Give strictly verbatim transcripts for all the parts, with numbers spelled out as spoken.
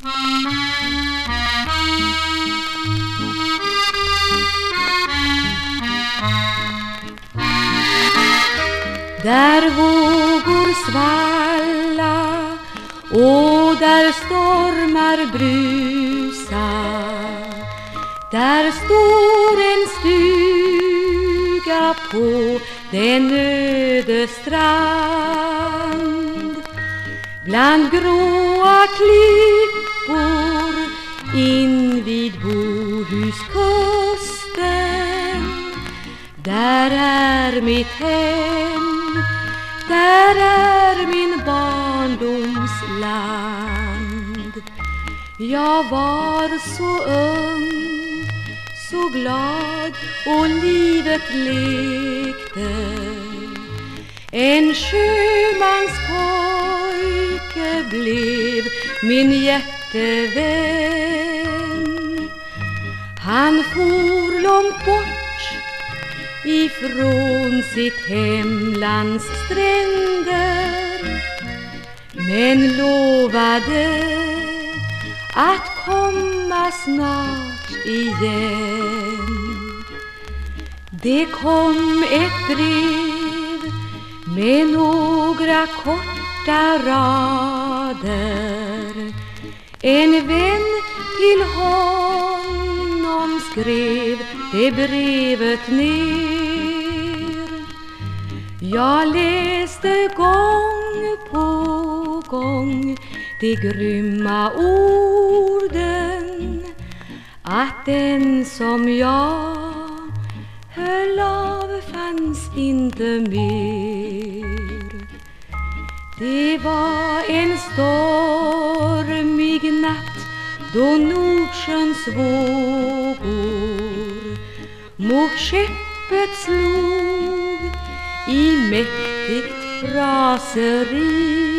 Där vågor svalla och där stormar brusa, där står en stuga på den öde strand. Bland gråa klippor invid Bohuskusten, där är mitt hem, där är min barndoms land. Jag var så ung, så glad och livet lekte. En sjömanspojke blev min hjärtevän. Han for långt bort ifrån sitt hemlands stränder, men lovade att komma snart igen. Det kom ett brev med några korta rader. En vän till honom skrev det brevet ner. Jag läste gång på gång de grymma orden, att den som jag höll av fanns inte mer. Det var en stormig natt då Nordsjöns vågor mot skeppet slog i mäktigt raseri.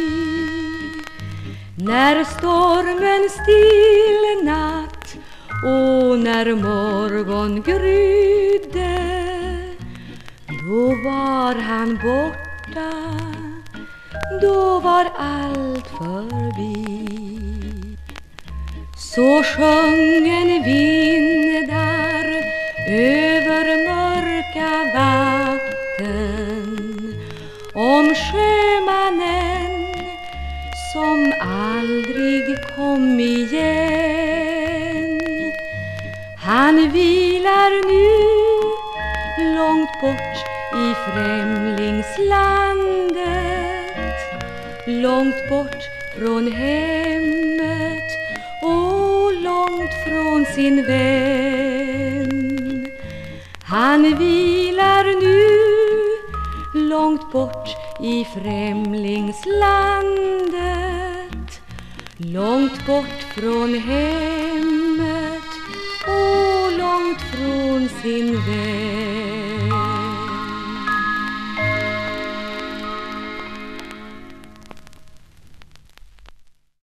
När stormen stillnat och när morgon grydde, då var han borta, då var allt förbi. Så sjöng en vindar över mörka vatten om sjömannen som aldrig kom igen. Han vilar nu långt bort i främlingslandet, långt bort från hemmet och långt från sin vän. Han vilar nu långt bort i främlingslandet, långt bort från hemmet och långt från sin vän.